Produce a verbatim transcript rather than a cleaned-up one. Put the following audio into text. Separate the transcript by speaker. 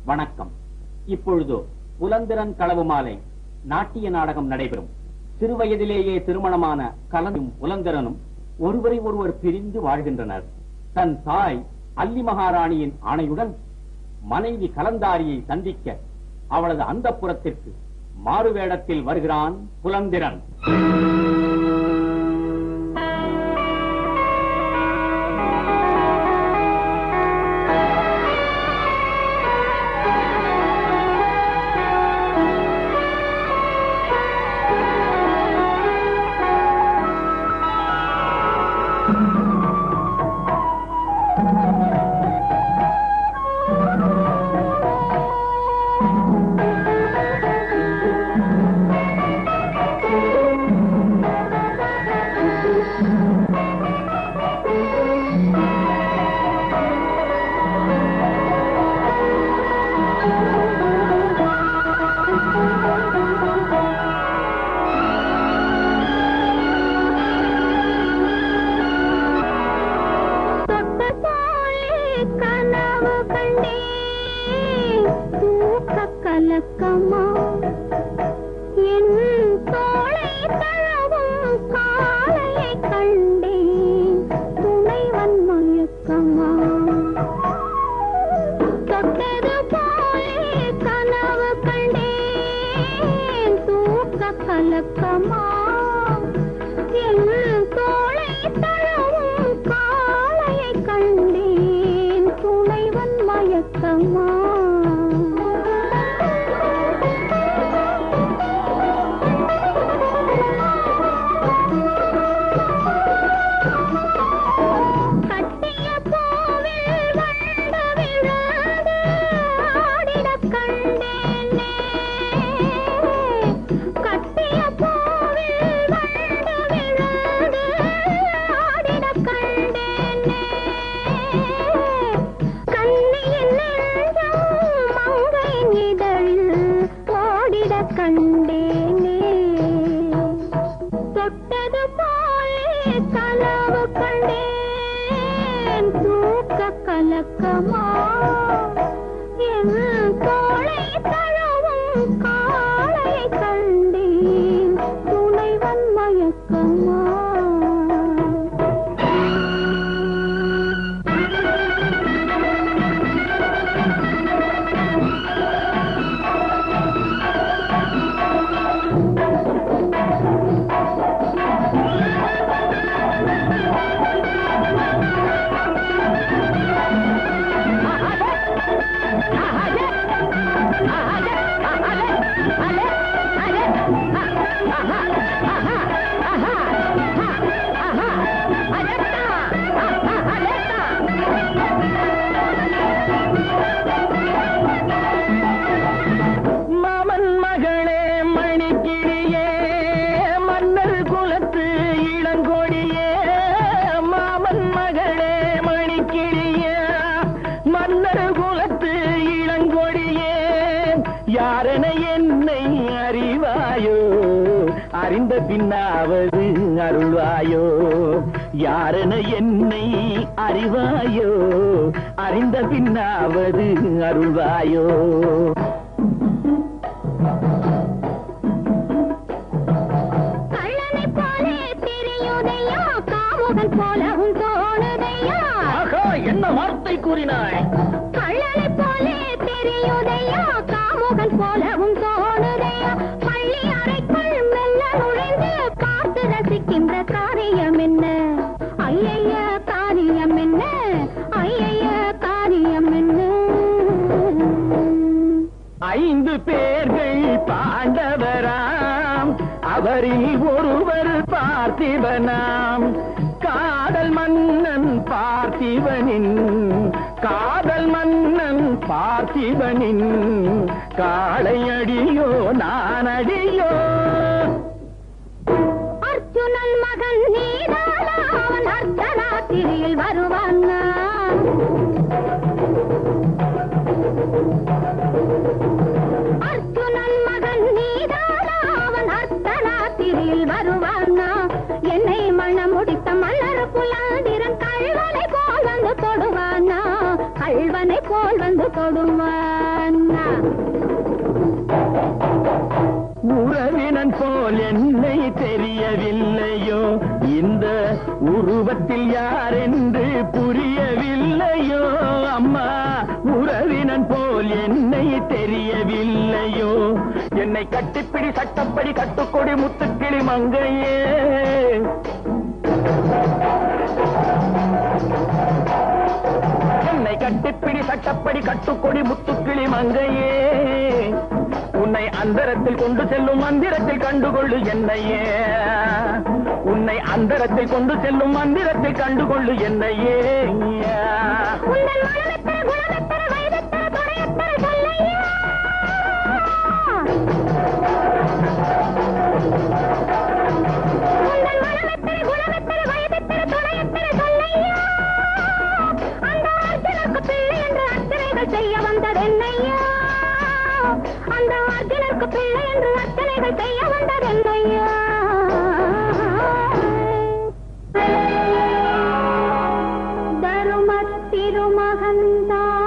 Speaker 1: வணக்கம். இப்பொழுது புலந்திரன் களவு மாலை நாட்டிய நாடகம் நடைபெறும். சிறுவயதிலேயே திருமணமான கலந்தும் புலந்திரனும் ஒருவரை ஒருவர் பிரிந்து வாழ்கின்றனர். தன் தாய் அல்லி மகாராணியின் ஆணையுடன் மனைவி கலந்தாரியை சந்திக்க அவளது அந்தப்புறத்திற்கு மாறுவேடத்தில் வருகிறான் புலந்திரன்.
Speaker 2: பின்னாவது அருள்வாயோ யாரென என்னை அறிவாயோ அறிந்த பின்னாவது அருள்வாயோ
Speaker 3: கள்ளனை போலே தெரியுதையா காமுகன் போலவும் தோணுதையா
Speaker 2: என்ன வார்த்தை கூறினாய்
Speaker 3: கள்ளனை போலே தெரியுதையா காமுகன் போலவும் தோணுதையா பள்ளி அறைக்குள் மெல்ல நுழைந்து காத்து ரசிக்கின்ற காரியம் என்ன ஐய காரியம் என்ன ஐய காரியம் என்ன
Speaker 2: ஐந்து பேர்கள் பாண்டவராம் அவரில் ஒருவர் பார்த்திபனாம் காதல் மன்னன் பார்த்திபனின் காதல் மன்னன் பார்த்திபனின் காளையடியோ நானடியோ
Speaker 3: அர்ஜுனன் மகன் நீதானா அவன் அர்த்தராத்திரியில் வருவான் அர்ஜுனன் மகன் நீதானா அவன் அர்த்தராத்திரியில் வருவானா என்னை மணம் முடித்த மலர் புலாந்திரன் கள்வனை போல் வந்து தொடுவானா கள்வனை போல் வந்து தொடுவான்
Speaker 2: உறவினன் போல் என்னை தெரியவில்லையோ, இந்த உருவத்தில் யார் என்று புரியவில்லையோ அம்மா. உறவினன் போல் என்னை தெரியவில்லையோ, என்னை கட்டிப்பிடி சட்டப்படி கட்டுக்கொடி முத்துக்கிளி மங்கையே. என்னை கட்டிப்பிடி சட்டப்படி கட்டுக்கொடி முத்துக்கிளி மங்கையே. உன்னை அந்தரத்தில் கொண்டு செல்லும் மந்திரத்தில் கண்டுகொள்ளு என்னையே. உன்னை அந்தரத்தில் கொண்டு செல்லும் மந்திரத்தில் கண்டுகொள்ளு என்னையே.
Speaker 3: செய்ய வந்ததென்னையா, அந்த அர்ஜுனருக்கு பிள்ளை என்று அர்ச்சனைகள் செய்ய வந்ததென்னையா. தரும திருமகன்தான்